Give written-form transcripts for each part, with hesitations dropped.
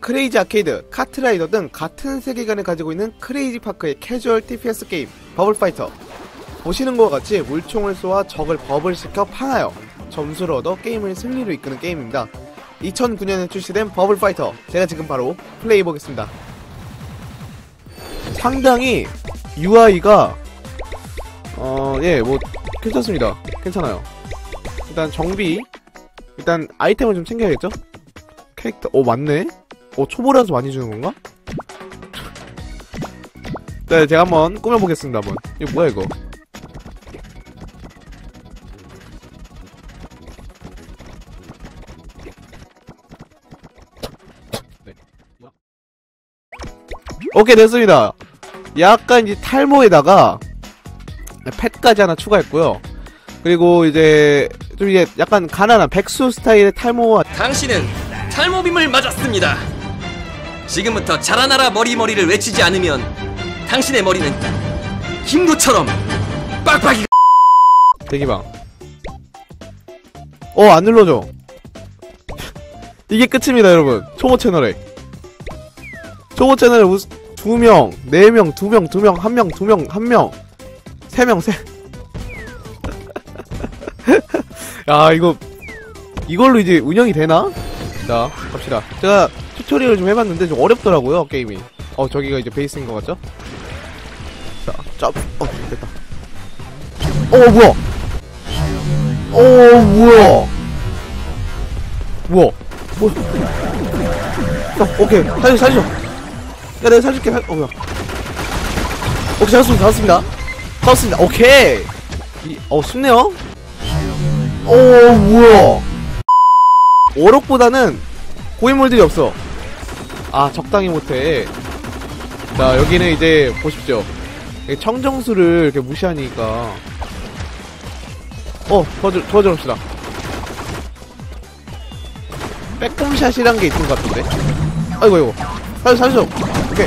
크레이지 아케이드, 카트라이더 등 같은 세계관을 가지고 있는 크레이지 파크의 캐주얼 TPS 게임 버블파이터. 보시는 것과 같이 물총을 쏘아 적을 버블시켜 파하여 점수를 얻어 게임을 승리로 이끄는 게임입니다. 2009년에 출시된 버블파이터, 제가 지금 바로 플레이해보겠습니다. 상당히 UI가 예, 뭐 괜찮습니다. 괜찮아요. 일단 정비, 일단 아이템을 좀 챙겨야겠죠? 캐릭터, 맞네? 초보라서 많이 주는 건가? 네, 제가 한번 꾸며보겠습니다, 한번. 이거 뭐야, 이거? 네. 오케이, 됐습니다. 약간 이제 탈모에다가 펫까지 하나 추가했고요. 그리고 이제 좀 이제 약간 가난한 백수 스타일의 탈모와 당신은 탈모빔을 맞았습니다. 지금부터 자라나라 머리를 외치지 않으면 당신의 머리는 김구처럼 빡빡이. 대기방. 안 눌러줘. 이게 끝입니다, 여러분. 초보 채널에 2명, 4명, 2명, 1명, 2명, 1명, 3명, 야, 이걸로 이제 운영이 되나? 자, 갑시다. 제가 튜토리얼을 좀 해봤는데 좀 어렵더라고요, 게임이. 저기가 이제 베이스인 것 같죠? 자, 됐다. 뭐야? 뭐야? 오케이. 살려줘. 야, 내가 살릴게. 뭐야? 오케이, 잡았습니다. 오케이. 쉽네요? 뭐야? 오록보다는 고인물들이 없어. 적당히 못해. 자, 여기는 이제 보십시오. 청정수를 이렇게 무시하니까. 도와줍시다. 빼꼼샷이란 게 있는 것 같은데? 아이고. 살려줘. 오케이.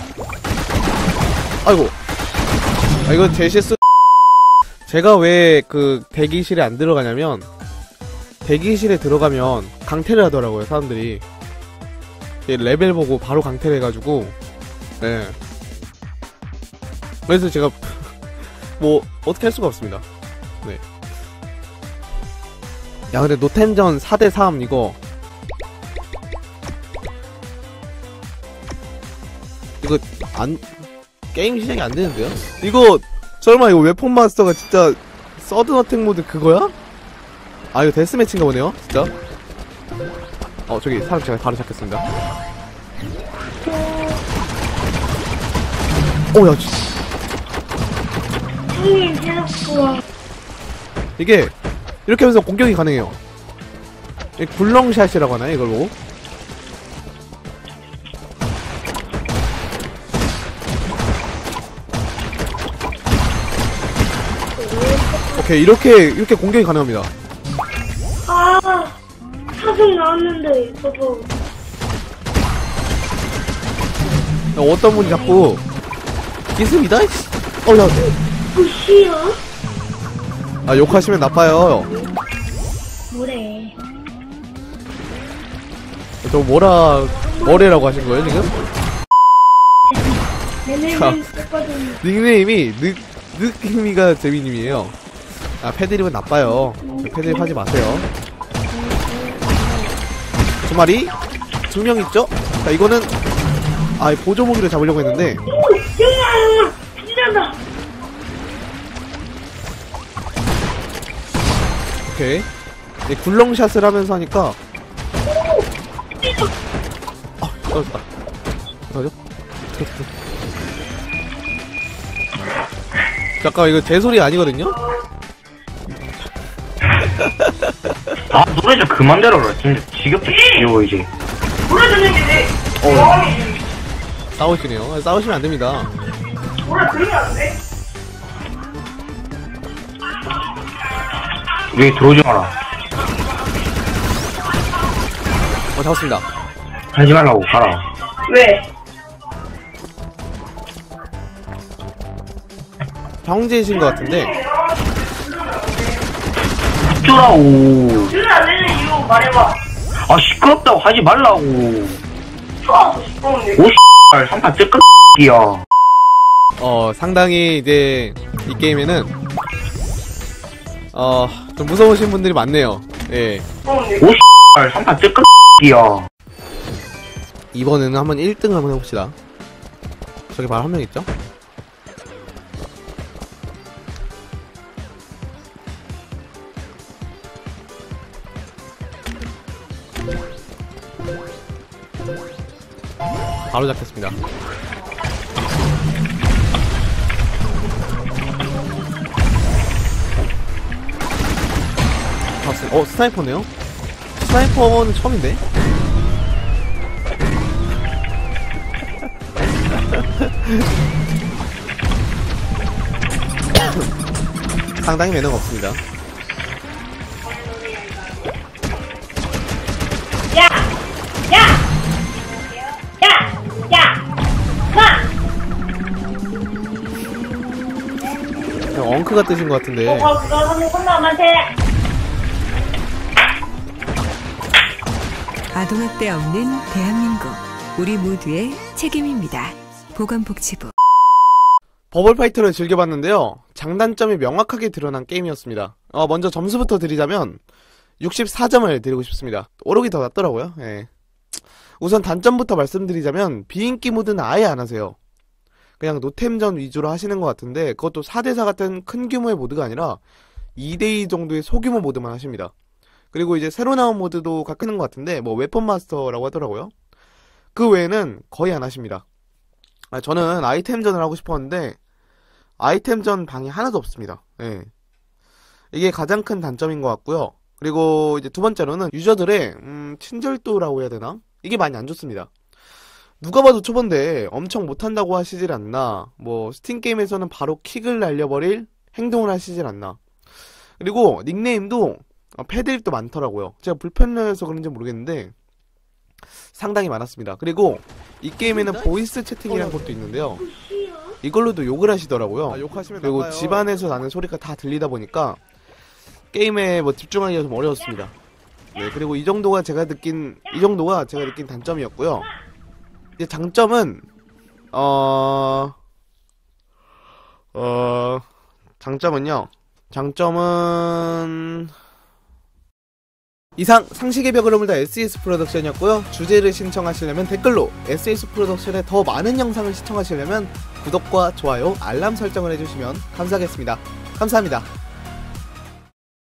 아이고. 이거 제 실수. 제가 왜 대기실에 안 들어가냐면, 대기실에 들어가면 강퇴를 하더라고요, 사람들이. 레벨 보고 바로 강퇴를 해가지고, 네. 그래서 제가, 어떻게 할 수가 없습니다. 네. 야, 근데 노템전 4대3 이거 게임 시작이 안 되는데요? 설마 이거 웨폰 마스터가 진짜 서든 어택 모드 그거야? 이거 데스매치인가 보네요, 진짜. 저기 사람 제가 바로 잡겠습니다. 야, 진짜. 이게 이렇게 하면서 공격이 가능해요. 굴렁샷이라고 하나요, 이걸 보고? 오케이, 이렇게 공격이 가능합니다. 사정 나왔는데, 저도. 어떤 분이 자꾸 기습이다? 야. 무시야? 욕하시면 나빠요. 뭐래? 저 뭐래라고 하신 거예요, 지금? 자, 닉네임이 느낌이가 재미님이에요. 패드립은 나빠요. 패드립 하지 마세요. 2마리? 2명 있죠? 자, 이거는 보조무기를 잡으려고 했는데. 진짜다. 오케이. 굴렁샷을 하면서 하니까. 떨어졌다. 잠깐, 이거 제 소리 아니거든요? 노래 좀 그만 들어라. 진짜 지겹다, 지겨워, 이제. 노래 듣는 게 싸우시네요. 싸우시면 안 됩니다. 노래 들으면 안 돼? 왜 들어오지 마라. 잡았습니다. 하지 말라고, 가라. 왜? 형제이신 것 같은데. 어쩌라고. 들으면 안 되는 이유 말해봐. 시끄럽다고 하지 말라고. 투하고 싶었는데. 오, 3판 찔끔 이야. 상당히 이제 이 게임에는 좀 무서우신 분들이 많네요. 예. 싶었는데. 오, 3판 찔끔 이야. 이번에는 한번 1등을 한번 해봅시다. 저기 바로 한 명 있죠? 바로 잡혔습니다. 스나이퍼네요? 스나이퍼는 처음인데? 상당히 매너가 없습니다. 야! 야! 야! 야! 나! 그냥 엉크가 뜨신 것 같은데. 그거 하는 콘남한테. 아동학대 없는 대한민국, 우리 모두의 책임입니다. 보건복지부. 버블파이터를 즐겨봤는데요. 장단점이 명확하게 드러난 게임이었습니다. 먼저 점수부터 드리자면 64점을 드리고 싶습니다. 오록이 더 낫더라고요. 예. 우선 단점부터 말씀드리자면 비인기 모드는 아예 안 하세요. 그냥 노템전 위주로 하시는 것 같은데 그것도 4대4 같은 큰 규모의 모드가 아니라 2대2 정도의 소규모 모드만 하십니다. 그리고 이제 새로 나온 모드도 가끔은 것 같은데 뭐 웨폰 마스터라고 하더라고요. 그 외에는 거의 안 하십니다. 저는 아이템전을 하고 싶었는데 아이템전 방이 하나도 없습니다. 예. 이게 가장 큰 단점인 것 같고요. 그리고 이제 두 번째로는 유저들의 친절도라고 해야 되나? 이게 많이 안 좋습니다. 누가 봐도 초보인데 엄청 못한다고 하시질 않나, 뭐 스팀 게임에서는 바로 킥을 날려버릴 행동을 하시질 않나. 그리고 닉네임도 패드립도 많더라고요. 제가 불편해서 그런지 모르겠는데 상당히 많았습니다. 그리고 이 게임에는 보이스 채팅이라는 것도 있는데요. 이걸로도 욕을 하시더라고요. 그리고 나가요. 집안에서 나는 소리가 다 들리다 보니까 게임에 뭐 집중하기가 좀 어려웠습니다. 네, 그리고 이 정도가 제가 느낀 단점이었고요. 이제 장점은 장점은 이상 상식의 벽을 허물다 SES 프로덕션이었고요. 주제를 신청하시려면 댓글로, SES 프로덕션의 더 많은 영상을 시청하시려면 구독과 좋아요, 알람 설정을 해주시면 감사하겠습니다. 감사합니다.